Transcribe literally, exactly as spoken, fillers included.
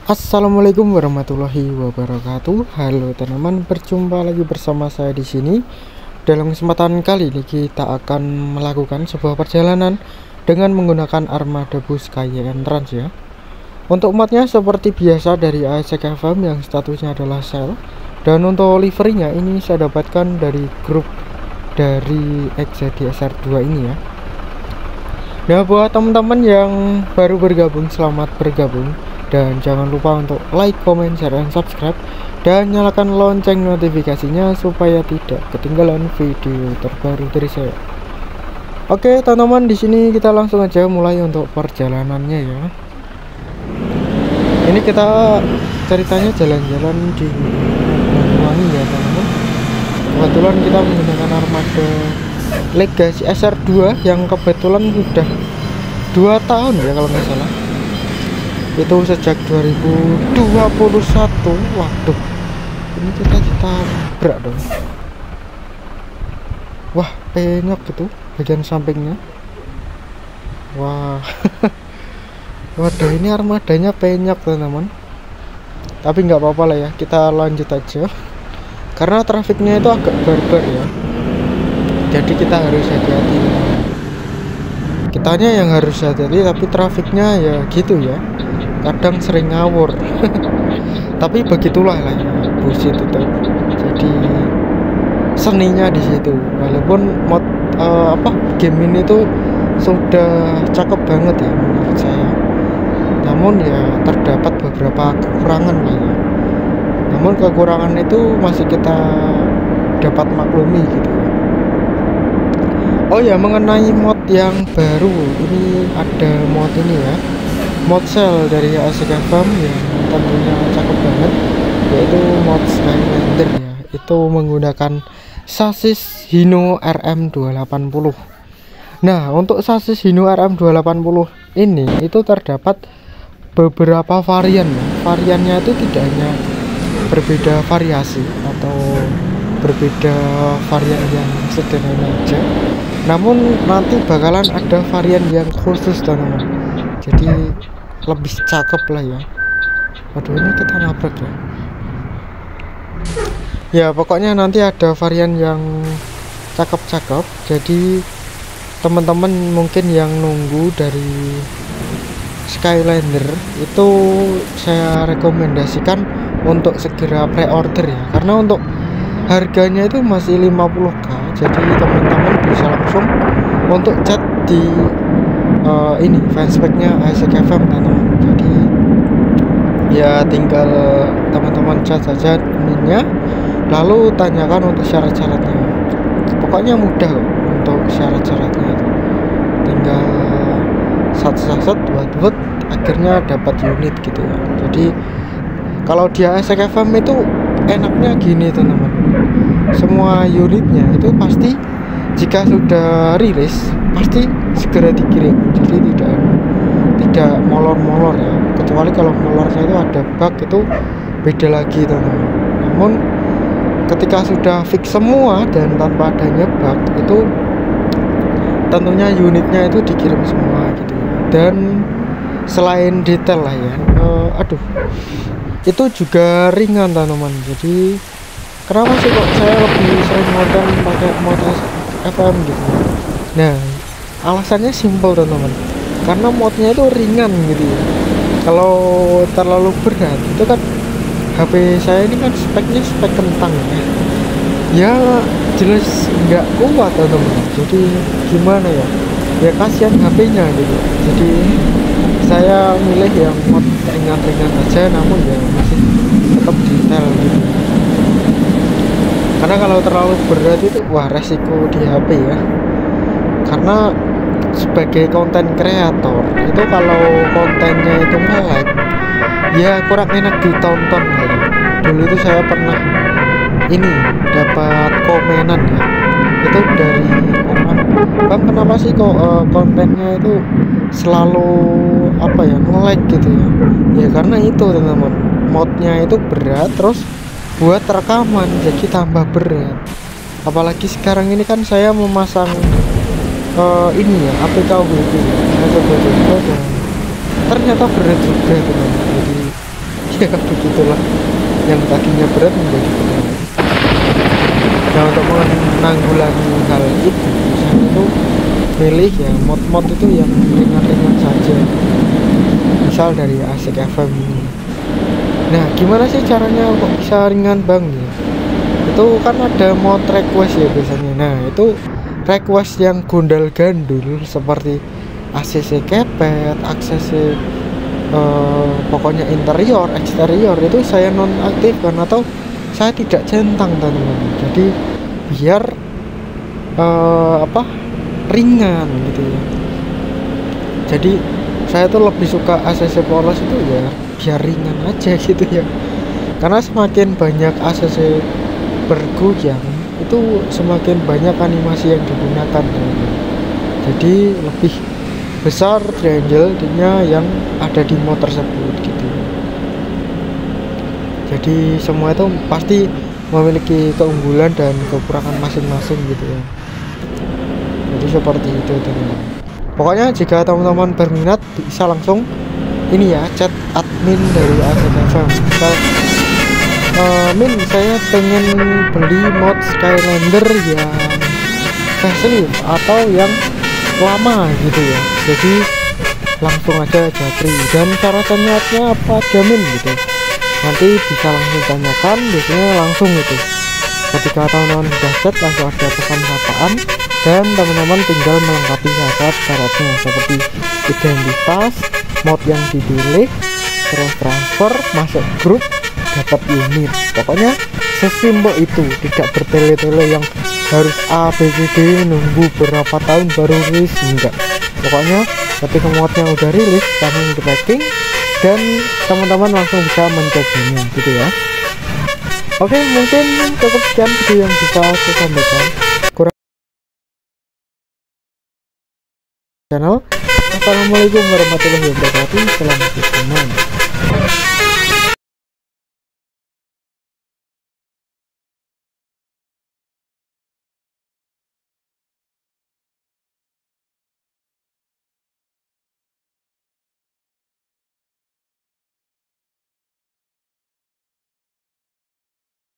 Assalamualaikum warahmatullahi wabarakatuh. Halo teman-teman, berjumpa lagi bersama saya di sini. Dalam kesempatan kali ini kita akan melakukan sebuah perjalanan dengan menggunakan armada bus K Y N Trans ya. Untuk modnya seperti biasa dari A S K F M yang statusnya adalah sale. Dan untuk liverinya ini saya dapatkan dari grup dari X Z D S R dua ini ya. Nah, buat teman-teman yang baru bergabung, selamat bergabung. Dan jangan lupa untuk like, comment, share, dan subscribe, dan nyalakan lonceng notifikasinya supaya tidak ketinggalan video terbaru dari saya. Oke teman-teman, di sini kita langsung aja mulai untuk perjalanannya ya. Ini kita ceritanya jalan-jalan di Banyuwangi ya teman-teman. Kebetulan kita menggunakan armada Legacy S R dua yang kebetulan sudah dua tahun ya kalau nggak salah. Itu sejak dua ribu dua puluh satu. Waduh, ini kita ditabrak dong. Wah, penyok gitu bagian sampingnya. Wah. Waduh, ini armadanya penyok teman-teman. Tapi nggak apa-apa lah ya, kita lanjut aja karena trafiknya itu agak barbar ya, jadi kita harus hati-hati. Kitanya yang harus hati-hati, tapi trafiknya ya gitu ya, kadang sering ngawur. Tapi begitulah lah ya, bus itu tuh. Jadi seninya di situ. Walaupun mod uh, apa game ini tuh sudah cakep banget ya menurut saya. Namun ya terdapat beberapa kekurangan lah ya. Namun kekurangan itu masih kita dapat maklumi gitu ya. Oh ya, mengenai mod yang baru ini, ada mod ini ya, mod cell dari A S K F M yang tentunya cakep banget, yaitu mod Skylander ya. Itu menggunakan sasis Hino R M dua delapan nol. Nah, untuk sasis Hino R M dua delapan nol ini itu terdapat beberapa varian ya. Variannya itu tidak hanya berbeda variasi atau berbeda varian yang sederhana aja, namun nanti bakalan ada varian yang khusus teman-teman, jadi lebih cakep lah ya. Waduh, ini kita nabrak ya. Ya pokoknya nanti ada varian yang cakep-cakep, jadi teman-teman mungkin yang nunggu dari Skylander itu saya rekomendasikan untuk segera pre-order ya, karena untuk harganya itu masih lima puluh k, jadi teman-teman bisa langsung untuk chat di uh, ini fanspage-nya A S K F M teman-teman. Jadi ya tinggal teman-teman chat saja adminnya, lalu tanyakan untuk syarat-syaratnya. Pokoknya mudah kok untuk syarat-syaratnya itu, tinggal sat-sat buat-buat akhirnya dapat unit gitu ya. Jadi kalau di A S K F M itu enaknya gini teman-teman, semua unitnya itu pasti jika sudah rilis pasti segera dikirim, jadi tidak tidak molor-molor ya, kecuali kalau molornya itu ada bug, itu beda lagi teman-teman. Namun ketika sudah fix semua dan tanpa adanya bug, itu tentunya unitnya itu dikirim semua gitu. Dan selain detail lah ya, uh, aduh itu juga ringan teman-teman. Jadi kenapa sih kok saya lebih sering modal pakai mod F M gitu? Nah, alasannya simpel teman-teman, karena modnya itu ringan gitu ya. Kalau terlalu berat itu kan, H P saya ini kan speknya spek kentang ya, ya jelas nggak kuat teman-teman. Jadi gimana ya, ya kasihan H P-nya gitu. Jadi saya milih yang mod ringan-ringan aja, namun ya masih tetap detail gitu. Karena kalau terlalu berat itu wah resiko di H P ya. Karena sebagai konten kreator itu kalau kontennya itu nge-lag ya kurang enak ditonton gitu. Dulu itu saya pernah ini dapat komenan ya, itu dari orang, bang kenapa sih kok uh, kontennya itu selalu apa ya nge-lag gitu ya. Ya karena itu teman-teman, modnya itu berat, terus buat rekaman jadi tambah berat. Apalagi sekarang ini kan saya memasang uh, ini ya A P K U B P, saya coba-coba dan ternyata berat juga teman-teman. Jadi Ya begitulah, yang tadinya berat menjadi berat. Nah, untuk menanggulangi hal itu saya itu pilih ya mod-mod itu yang ringan-ringan saja, misal dari Asik F M ini. Nah, gimana sih caranya kok bisa ringan bang ya? Itu kan ada mod request ya biasanya. Nah, itu request yang gondal gandul seperti A C C kepet, akses uh, pokoknya interior, eksterior itu saya nonaktifkan atau saya tidak centang teman-teman. Jadi biar uh, apa ringan gitu ya. Jadi saya tuh lebih suka A C C polos itu ya biar ringan aja gitu ya. Karena semakin banyak A C C bergoyang itu semakin banyak animasi yang digunakan teman-teman. Jadi lebih besar triangle-nya yang ada di mod tersebut gitu. Jadi semua itu pasti memiliki keunggulan dan kekurangan masing-masing gitu ya. Jadi seperti itu teman-teman. Pokoknya jika teman-teman berminat bisa langsung ini ya, chat admin dari Asik F M. Misal uh, min saya pengen beli mod Skylander yang facelift atau yang lama gitu ya, jadi langsung aja japri. Dan syaratnya apa jamin gitu, nanti bisa langsung tanyakan, biasanya langsung gitu. Ketika teman-teman sudah chat langsung ada pesan sapaan dan teman-teman tinggal melengkapi syarat-syaratnya seperti identitas, mod yang dipilih, terus transfer, masuk grup, dapat unit. Pokoknya sesimpel itu, tidak bertele-tele yang harus A B C D nunggu berapa tahun baru rilis, enggak. Pokoknya ketika modnya udah rilis langsung di packing dan teman-teman langsung bisa mencobanya gitu ya. Oke, mungkin cukup sekian video yang bisa saya sampaikan. Kurang channel. Assalamualaikum warahmatullahi wabarakatuh. Selamat bermain.